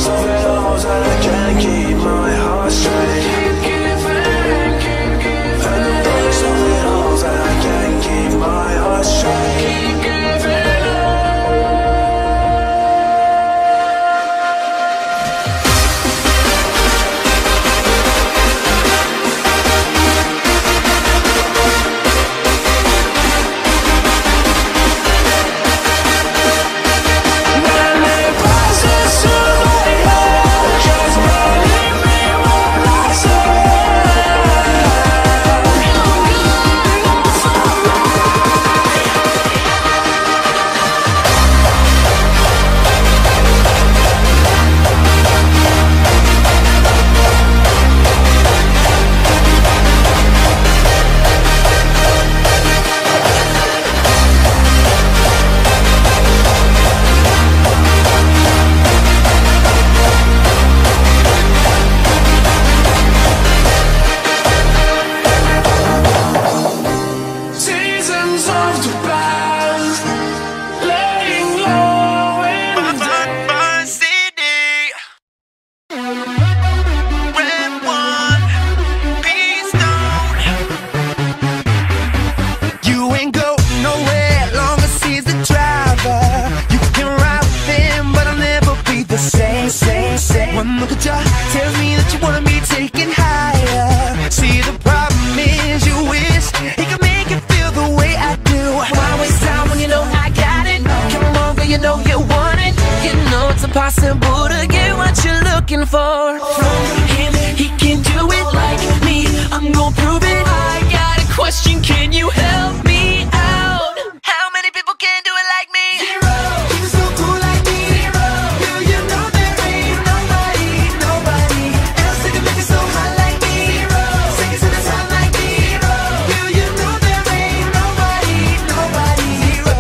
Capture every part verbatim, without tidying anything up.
best of it all, and I can't keep my heart straight. Keep giving, keep giving. And the worst of it all, and I can't keep my heart straight. Keep giving. Possible to get what you're looking for from him. He can do it like me. I'm gonna prove it. I got a question. Can you help me out? How many people can do it like me? Zero. You're so cool like me. Zero. Do you know there ain't nobody, nobody else that can make it so hot like me? Zero. Sing it to the top like me. Zero. Do you know there ain't nobody, nobody? Zero.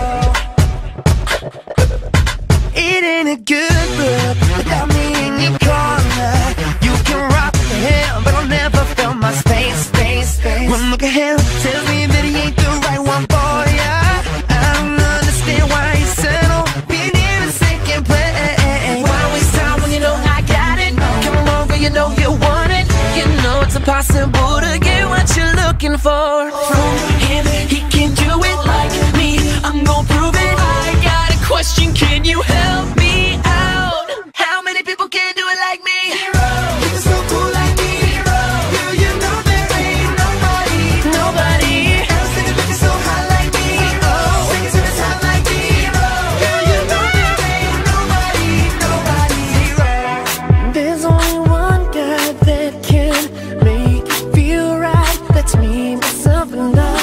It ain't a good. Without me in your corner, you can rock the hell, but I'll never feel my space, space, space. One look at him, tells me that he ain't the right one for ya. I don't understand why he settle, being in a second place. Why waste time when you know I got it? Come on, girl, you know you want it. You know it's impossible to get what you're looking for from him. He can do it like me. I'm gonna prove it. I got a question. Can you help me? How many people can do it like me? Zero. You're so cool like me. Zero. Do you know there ain't nobody, nobody else that can make it so hot like me? Oh, sing it to the top like me. Zero. Do you know there ain't nobody, nobody? Zero. There's only one guy that can make you feel right. That's me, myself, and I.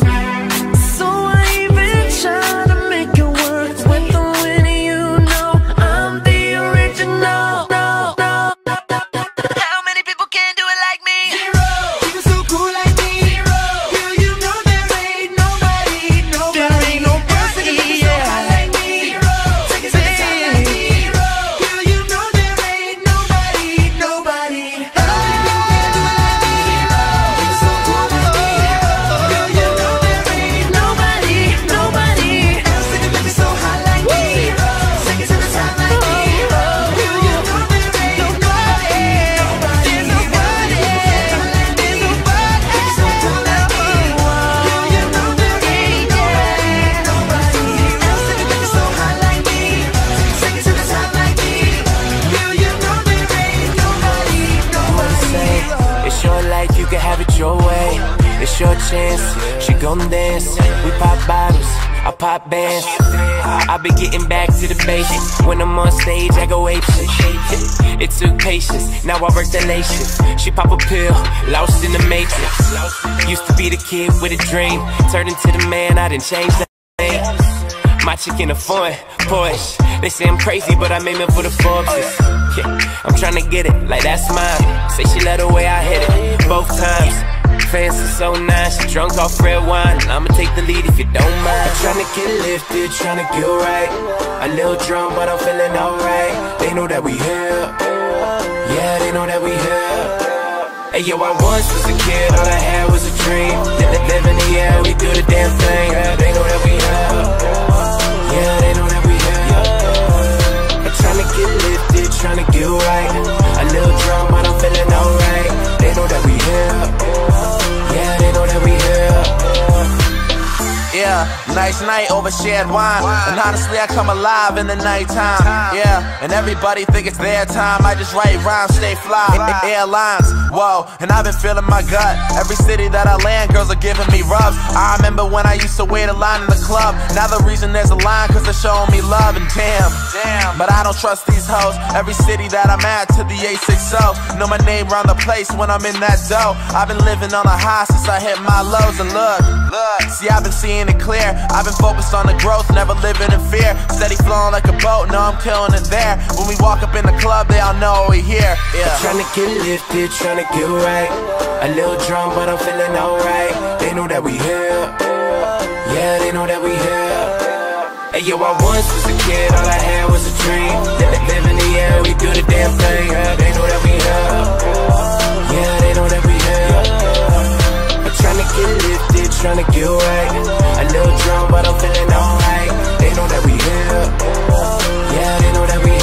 So I even try to make it work with the winning. You know I'm the original. No, no, no, no, no. How many people can do it like me? Zero. You're so cool like me. Zero. Do you know there ain't nobody, nobody there ain't nobody else that can make it so hot like me? Zero. Take it to the top like me. Zero. Do you know there ain't nobody, nobody else that can do it like me? Zero. You're so cool like me. Zero. Do you know there ain't nobody, nobody else that can make it so hot like me? Zero. Take it to the top like me. Zero. Do you know there ain't nobody, nobody, there's nobody, there's nobody else so cool like me? Do you know there ain't nobody, nobody else that can make it so hot like me? Take it to the top like me. Do you know there ain't nobody, nobody? It's your life, you can have it your way. It's your chance, she gon' dance. We pop bottles, I pop bands. I be getting back to the basics. When I'm on stage, I go ape shit. It took patience, now I work the late shift. She pop a pill, lost in the matrix. Used to be the kid with a dream, turned into the man, I done changed the name. My chick in a foreign Porsche. They say I'm crazy, but I'm aiming for the Forbes. Yeah, I'm tryna get it, like that's mine. Say she love the way I hit it, both times. Fans are so nice, she drunk off red wine. I'ma take the lead if you don't mind. I'm tryna get lifted, tryna get right. A little drunk, but I'm feeling alright. They know that we here, yeah, they know that we here. Hey yo, I once was a kid, all I had was a dream. Live in the air, we do the damn thing. They know that we here, yeah, they know that we here. I'm tryna get lifted, tryna get right. A little drunk, but I'm feeling alright. They know that we here. Yeah, they know that we here. Yeah, nice night over shared wine. And honestly, I come alive in the nighttime. Yeah, and everybody think it's their time. I just write rhymes, stay fly. Airlines, whoa, and I've been feeling my gut. Every city that I land, girls are giving me rubs. I remember when I used to wait a line in the club. Now the reason there's a line, cause they're showing me love. And damn, damn, but I don't trust these hoes. Every city that I'm at to the eight sixty. Know my name round the place when I'm in that dough. I've been living on a high since I hit my lows. And look, look, see I've been seeing it clear. I've been focused on the growth, never living in fear. Steady flowing like a boat, know I'm killing it there. When we walk up in the club, they all know we here. Yeah. Tryna get lifted, tryna get right. A little drunk, but I'm feeling alright. They know that we here. Yeah, they know that we here. Hey yo, I once was a kid, all I had was a dream. Live in the air, we do the damn thing. Yeah, they know that we here. Yeah, they know that we here. Tryna get lifted, tryna get right. A little drunk, but I'm feeling alright. They know that we here. Yeah, they know that we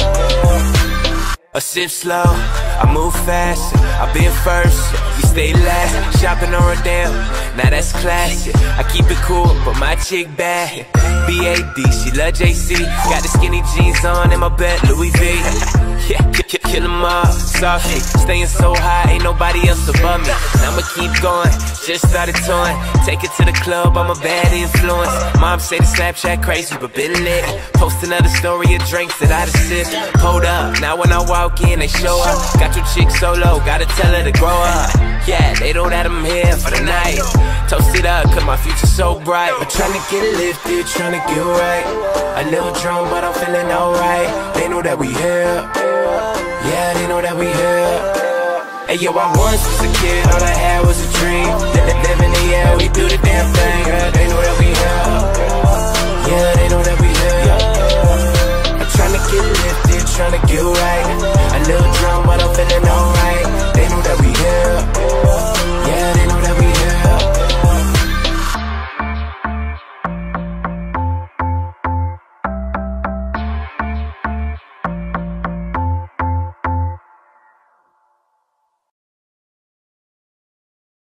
here. I sip slow, I move fast. I been first, you stay last. Shopping on Rodeo, now that's class. I keep it cool, but my chick bad. B A D, she love J C. Got the skinny jeans on in my bed, Louis V. Yeah, kill them all, softly. Staying so high, ain't nobody else above me. I'ma keep going, just started touring. Take it to the club, I'm a bad influence. Mom say the Snapchat crazy, but been lit. Post another story of drinks that I done sipped. Pulled up, now when I walk in, they show up. Got your chick solo, gotta tell her to grow up. Yeah, they know that I'm here for the night. Toast it up, cause my future's so bright. I'm tryna get lifted, tryna get right. A little drunk, but I'm feeling alright. They know that we here. Yeah, they know that we here. Hey yo, I once was a kid, all I had was a dream. Live in the air, we do the damn thing. Yeah, they know that we here. Yeah, they know that we